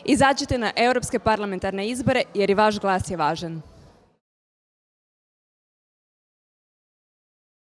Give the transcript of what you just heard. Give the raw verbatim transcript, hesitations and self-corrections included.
Izađite na europske parlamentarne izbore jer i vaš glas je važan.